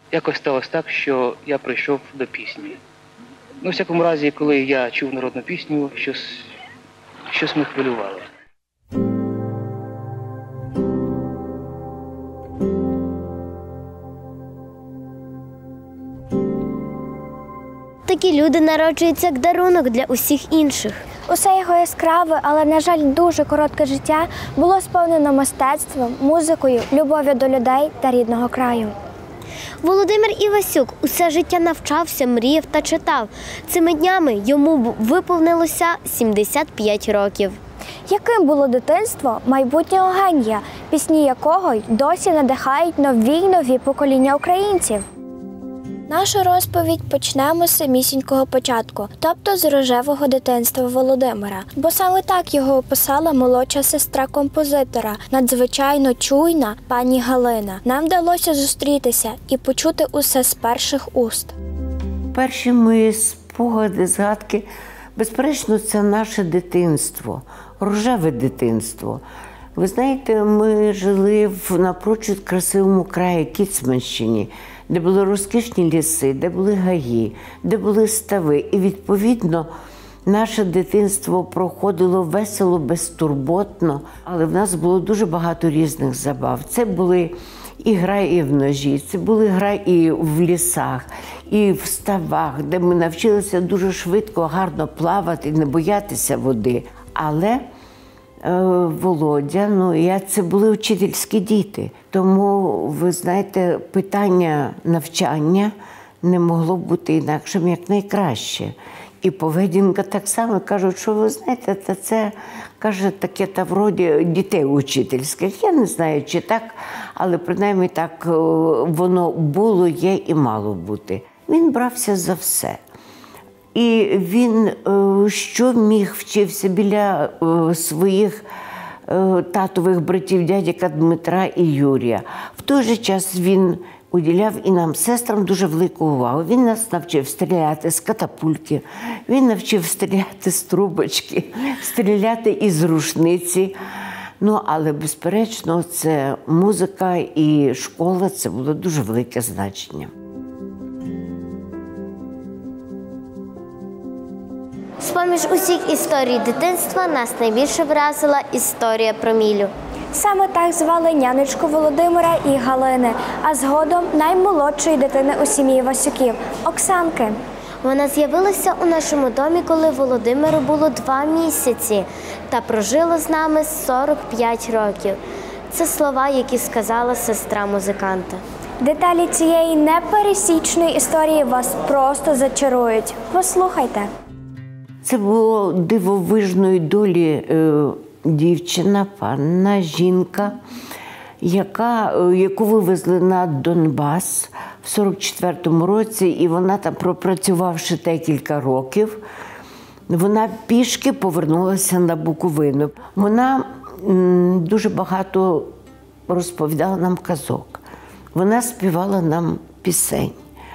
якось сталося так, що я прийшов до пісні. Ну, у всякому разі, коли я чув народну пісню, щось мене хвилювало. Такі люди народжуються як дарунок для усіх інших. Усе його яскраве, але, на жаль, дуже коротке життя було сповнено мистецтвом, музикою, любов'ю до людей та рідного краю. Володимир Івасюк усе життя навчався, мріяв та читав. Цими днями йому виповнилося 75 років. Яким було дитинство майбутнього генія, пісні якого й досі надихають нові й нові покоління українців? Нашу розповідь почнемо з самісінького початку, тобто з рожевого дитинства Володимира. Бо саме так його описала молодша сестра композитора, надзвичайно чуйна пані Галина. Нам вдалося зустрітися і почути усе з перших уст. Перші мої спогади, згадки, безперечно, це наше дитинство, рожеве дитинство. Ви знаєте, ми жили в напрочуд красивому краї Кіцманщині, де були розкішні ліси, де були гаї, де були стави. І, відповідно, наше дитинство проходило весело, безтурботно, але в нас було дуже багато різних забав. Це були і гра і в ножі, це були гра і в лісах, і в ставах, де ми навчилися дуже швидко, гарно плавати, не боятися води. Але Володя, це були вчительські діти. Тому, ви знаєте, питання навчання не могло бути інакшим, як найкраще. І поведінка так само. Кажуть, що ви знаєте, це, каже, таке та вроді дітей учительських. Я не знаю, чи так, але принаймні так воно було, є і мало бути. Він брався за все. І він, що міг, вчився біля своїх татових братів, дядька Дмитра і Юрія. В той же час він уділяв і нам, сестрам, дуже велику увагу. Він нас навчив стріляти з катапульки, він навчив стріляти з трубочки, стріляти із рушниці. Але, безперечно, це музика і школа, це було дуже велике значення. З-поміж усіх історій дитинства нас найбільше вразила історія про Мілю. Саме так звали нянечку Володимира і Галини, а згодом наймолодшої дитини у сім'ї Васюків – Оксанки. Вона з'явилася у нашому домі, коли Володимиру було 2 місяці, та прожила з нами 45 років. Це слова, які сказала сестра музиканта. Деталі цієї непересічної історії вас просто зачарують. Послухайте. Це було дивовижної долі дівчина, панна, жінка, яку вивезли на Донбас в 44-му році, і вона там, пропрацювавши декілька років, вона пішки повернулася на Буковину. Вона дуже багато розповідала нам казок, вона співала нам пісень.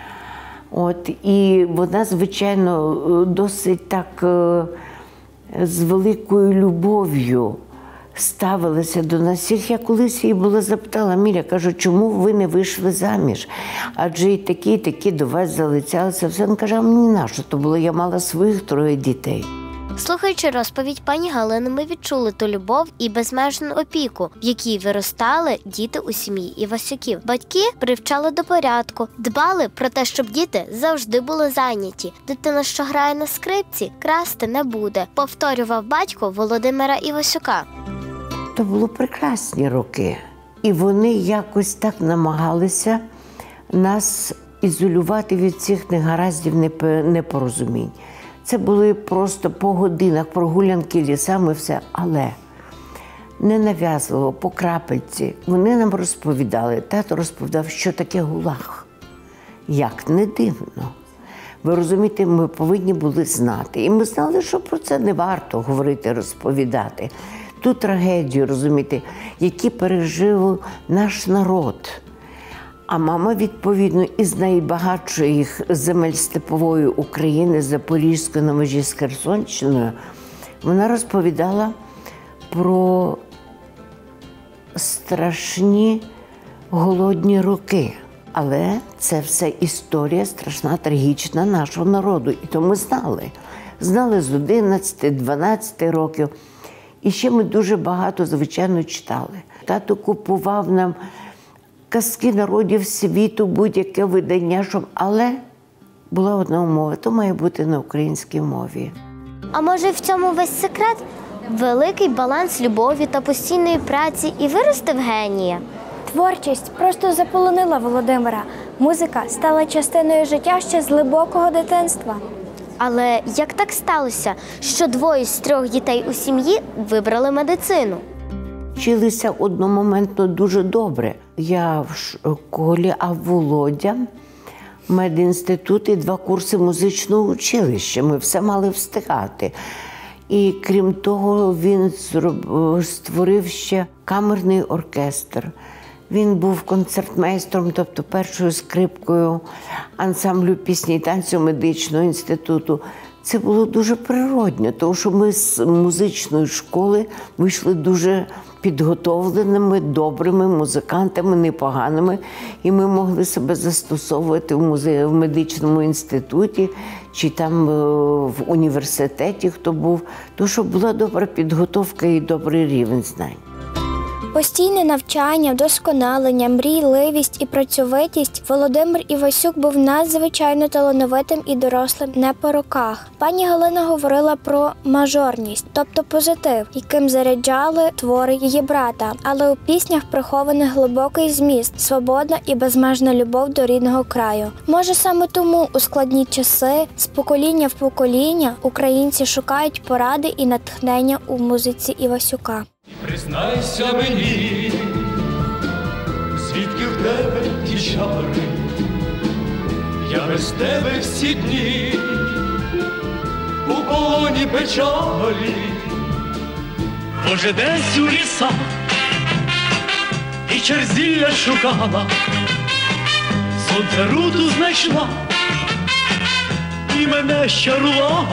І вона, звичайно, досить так з великою любов'ю ставилася до нас всіх. Я колись її була запитала: Міля, кажу, чому ви не вийшли заміж? Адже і такі до вас залицялися. Вона каже, а мені нащо то було, я мала своїх 3 дітей. Слухаючи розповідь пані Галини, ми відчули ту любов і безмежну опіку, в якій виростали діти у сім'ї Івасюків. Батьки привчали до порядку, дбали про те, щоб діти завжди були зайняті. Дитина, що грає на скрипці, красти не буде, повторював батько Володимира Івасюка. То були прекрасні роки. І вони якось так намагалися нас ізолювати від цих негараздів, непорозумінь. Це були просто по годинах прогулянки лісами, все, але ненав'язливо, по крапельці. Вони нам розповідали, тато розповідав, що таке гулаг. Як не дивно. Ви розумієте, ми повинні були знати. І ми знали, що про це не варто говорити, розповідати. Ту трагедію, розумієте, які пережив наш народ. А мама, відповідно, із найбагатших земель степової України, Запорізької, на межі з Херсонщиною, вона розповідала про страшні голодні роки. Але це все історія страшна, трагічна нашого народу. І то ми знали. Знали з 11-12 років. І ще ми дуже багато, звичайно, читали. Тато купував нам казки народів світу, будь-яке видання, але була одна умова – то має бути на українській мові. А може в цьому весь секрет? Великий баланс любові та постійної праці і виростив генія. Творчість просто заполонила Володимира. Музика стала частиною життя ще з глибокого дитинства. Але як так сталося, що 2 з 3 дітей у сім'ї вибрали медицину? Вчилися одномоментно дуже добре. Я в школі, а Володя – медінститут і 2 курси музичного училища. Ми все мали встигати. І крім того, він створив ще камерний оркестр. Він був концертмейстром, тобто першою скрипкою ансамблю пісні і танцю медичного інституту. Це було дуже природньо, тому що ми з музичної школи вийшли дуже підготовленими, добрими музикантами, непоганими. І ми могли себе застосовувати в медичному інституті чи там в університеті, хто був. Тому що була добра підготовка і добрий рівень знань. Постійне навчання, вдосконалення, мрійливість і працьовитість. Володимир Івасюк був надзвичайно талановитим і дорослим не по роках. Пані Галина говорила про мажорність, тобто позитив, яким заряджали твори її брата. Але у піснях прихований глибокий зміст, свободна і безмежна любов до рідного краю. Може, саме тому у складні часи, з покоління в покоління, українці шукають поради і натхнення у музиці Івасюка. Признайся мені, звідки в тебе ті чари, я без тебе всі дні у полоні печалі. Може, десь у лісах і черзілля шукала, сонце руту знайшла і мене щарувала.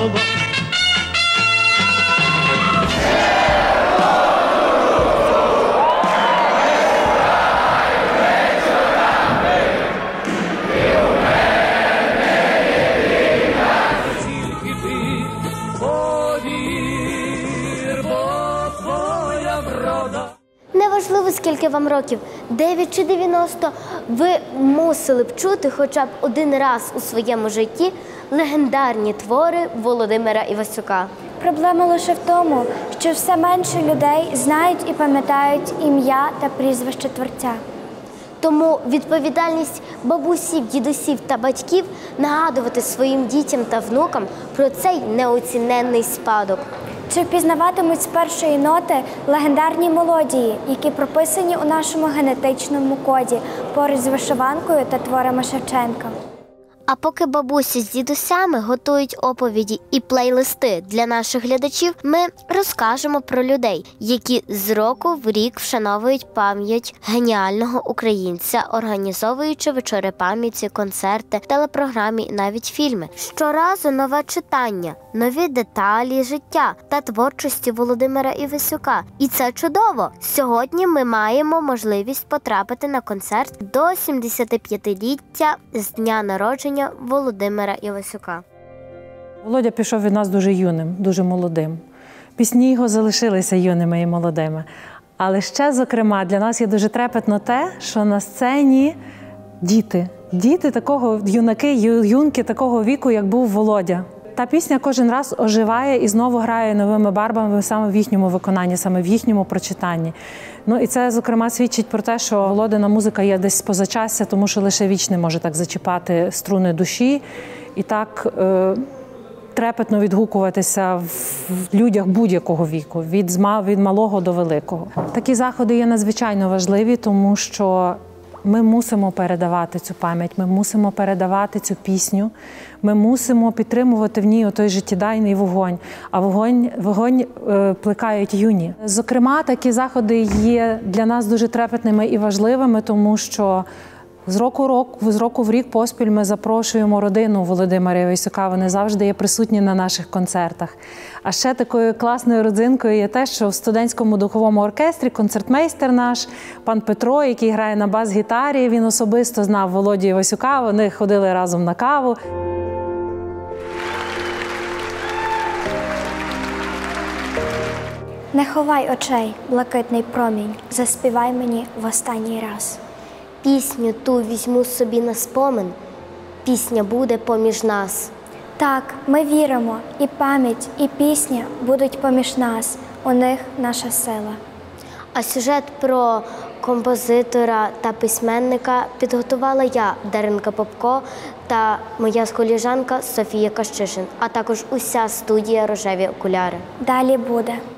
Неважливо, скільки вам років, 9 чи 90, ви мусили б чути хоча б один раз у своєму житті легендарні твори Володимира Івасюка. Проблема лише в тому, що все менше людей знають і пам'ятають ім'я та прізвище творця. Тому відповідальність бабусів, дідусів та батьків нагадувати своїм дітям та внукам про цей неоціненний спадок. Чи впізнаватимуть з першої ноти легендарні мелодії, які прописані у нашому генетичному коді, поруч з вишиванкою та творами Шевченка? А поки бабусі з дідусями готують оповіді і плейлисти для наших глядачів, ми розкажемо про людей, які з року в рік вшановують пам'ять геніального українця, організовуючи вечори пам'яті, концерти, телепрограми і навіть фільми. Щоразу нове читання, нові деталі життя та творчості Володимира Івасюка. І це чудово! Сьогодні ми маємо можливість потрапити на концерт до 75-ліття з дня народження Володимира Івасюка. Володя пішов від нас дуже юним, дуже молодим. Пісні його залишилися юними і молодими. Але ще, зокрема, для нас є дуже трепетно те, що на сцені діти такого, юнаки, юнки такого віку, як був Володя. Та пісня кожен раз оживає і знову грає новими барвами саме в їхньому виконанні, саме в їхньому прочитанні. Ну і це, зокрема, свідчить про те, що Володина музика є десь позачасся, тому що лише вічне може так зачіпати струни душі і так трепетно відгукуватися в людях будь-якого віку, від малого до великого. Такі заходи є надзвичайно важливі, тому що ми мусимо передавати цю пам'ять, ми мусимо передавати цю пісню, ми мусимо підтримувати в ній отой життєдайний вогонь, а вогонь плекають юні. Зокрема, такі заходи є для нас дуже трепетними і важливими, тому що З року в рік поспіль ми запрошуємо родину Володимира Івасюка, вони завжди є присутні на наших концертах. А ще такою класною родзинкою є те, що в студентському духовому оркестрі концертмейстер наш, пан Петро, який грає на бас-гітарі, він особисто знав Володю Івасюка, вони ходили разом на каву. Не ховай очей, блакитний промінь, заспівай мені в останній раз. Пісню ту візьму собі на спомин, пісня буде поміж нас. Так, ми віримо, і пам'ять, і пісня будуть поміж нас, у них наша сила. А сюжет про композитора та письменника підготувала я, Даринка Попко, та моя колежанка Софія Кащишин, а також уся студія «Рожеві окуляри». Далі буде.